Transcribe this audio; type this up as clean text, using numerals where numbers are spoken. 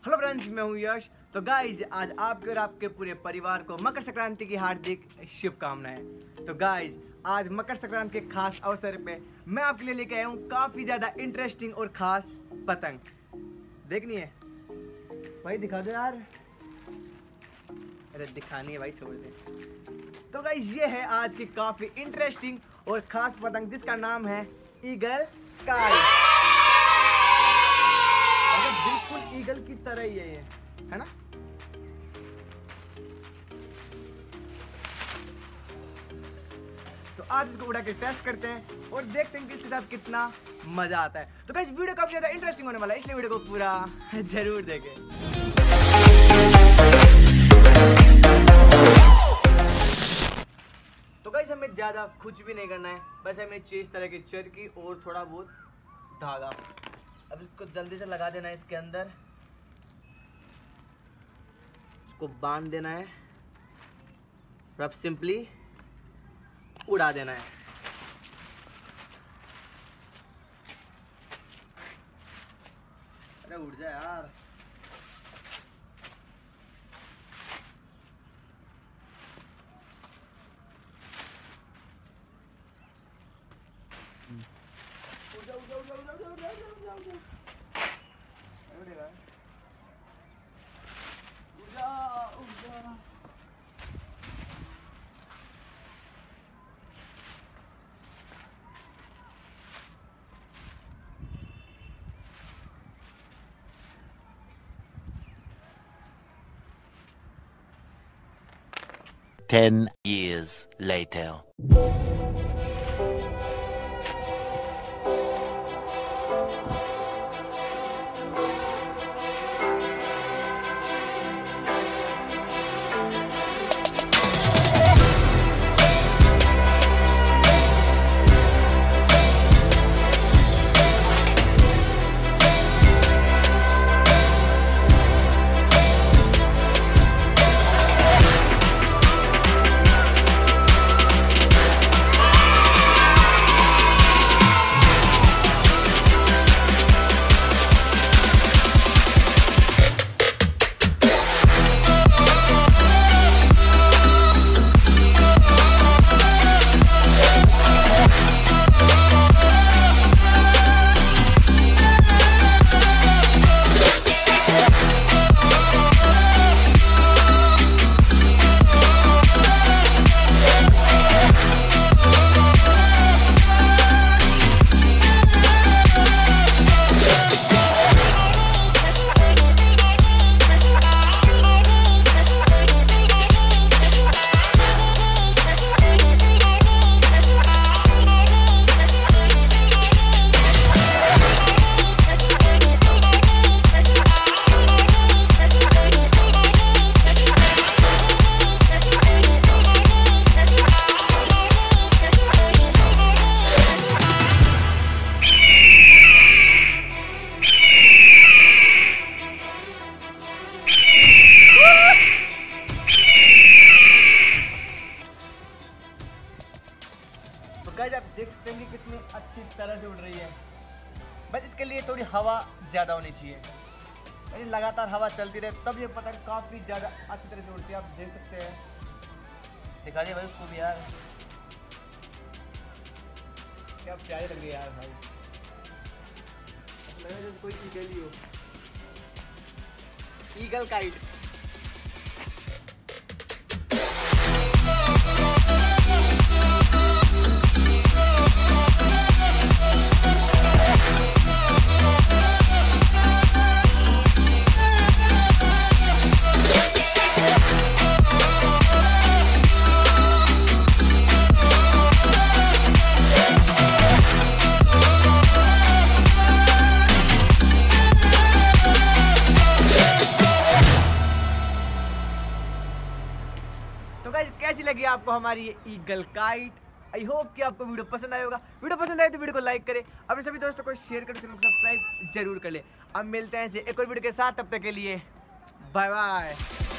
Hello friends, मैं हूं यश। तो गाइज आज आपके और आपके पूरे परिवार को मकर संक्रांति की हार्दिक शुभकामनाएं। तो गाइज आज मकर संक्रांति के खास अवसर पे मैं आपके लिए लेके आया हूं काफ़ी ज़्यादा इंटरेस्टिंग और ख़ास पतंग। देखनी है भाई? दिखा दो यार। अरे दिखानी है भाई, छोड़ दे। तो गाइज ये है आज की काफ़ी इंटरेस्टिंग और ख़ास पतंग जिसका नाम है ईगल काइट। बिल्कुल ईगल की तरह ही है ना? तो आज इसको उड़ा के टेस्ट करते हैं और देखते हैं कि इसके साथ कितना मजा आता है। तो गाइस वीडियो काफी ज्यादा इंटरेस्टिंग होने वाला है, इसलिए वीडियो को पूरा जरूर देखें। तो गाइस हमें ज्यादा कुछ भी नहीं करना है, बस हमें चाहिए इस तरह की चरखी और थोड़ा बहुत धागा। अब इसको जल्दी से लगा देना है इसके अंदर, इसको बांध देना है और अब सिंपली उड़ा देना है। अरे उड़ जा यार। Ten years later. तो गाइस आप देख सकते हैं कि कितनी अच्छी तरह से उड़ रही है। बस इसके लिए थोड़ी हवा ज़्यादा होनी चाहिए, यानी लगातार हवा चलती रहे तब ये पतंग काफ़ी ज़्यादा अच्छी तरह से उड़ती है। आप देख सकते हैं, दिखा दिए भाई उसको भी यार, क्या प्यारी लग रही है यार भाई। लग रहा है जैसे कोई ईगल ही हो, ईगल काइट। तो गाइस कैसी लगी आपको हमारी ये ईगल काइट? आई होप कि आपको वीडियो पसंद आया होगा। वीडियो पसंद आए तो वीडियो को लाइक करें, अपने सभी दोस्तों को शेयर करें, चैनल को सब्सक्राइब जरूर कर ले। अब मिलते हैं एक और वीडियो के साथ, तब तक के लिए बाय बाय।